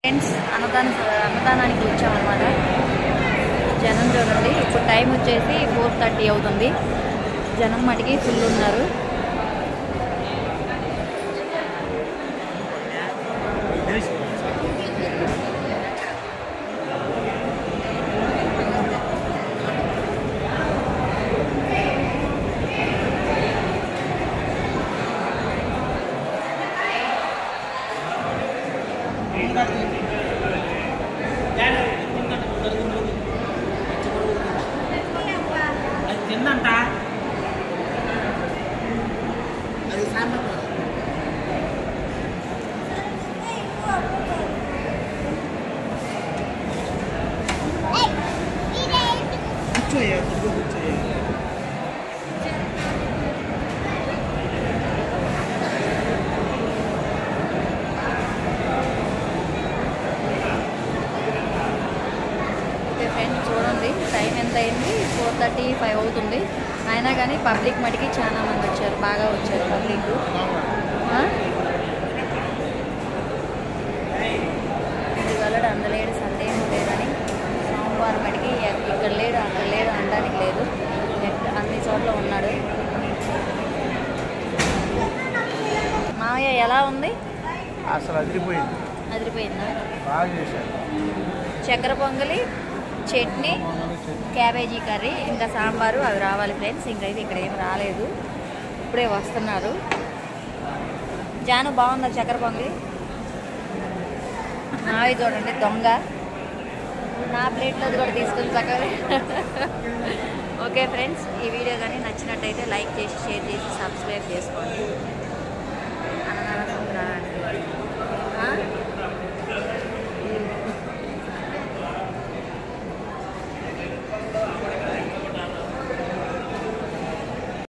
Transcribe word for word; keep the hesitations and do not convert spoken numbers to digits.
Friends అన్నదాన అన్నదానానికి వచ్చామన్నమాట. జనం చూడండి, ఇప్పుడు టైం వచ్చేసి ఫోర్ థర్టీ అవుతుంది. జనం మటుకి ఫుల్ ఉన్నారు. చూడండి టైం ఎంత అయింది, ఫోర్ థర్టీ ఫైవ్ అవుతుంది. అయినా కానీ పబ్లిక్ మటుకి చాలా మంది వచ్చారు, బాగా వచ్చారు పబ్లిక్. ఇది వెళ్ళడు అందలేడు, సందేహం లేదని. సోమవారం మటుకి ఇక్కడ లేడు అక్కడ లేడు అనడానికి లేదు, అన్ని చోట్ల ఉన్నాడు. మావయ్య ఎలా ఉంది? అసలు అదిరిపోయింది. అదిరిపోయిందా? బాగా చేశారు. చక్కెర పొంగలి, చట్నీ, క్యాబేజీ కర్రీ, ఇంకా సాంబారు అవి రావాలి ఫ్రెండ్స్. ఇంకైతే ఇక్కడ ఏం రాలేదు, ఇప్పుడే వస్తున్నారు. జాను బాగుందా చక్కెర పొంగలి? నావి చూడండి దొంగ, నా ప్లేట్లో కూడా తీసుకొని చక్కగా. ఓకే ఫ్రెండ్స్, ఈ వీడియో కానీ నచ్చినట్టయితే లైక్ చేసి షేర్ చేసి సబ్స్క్రైబ్ చేసుకోండి. అన్నదాన సంక్రాంతి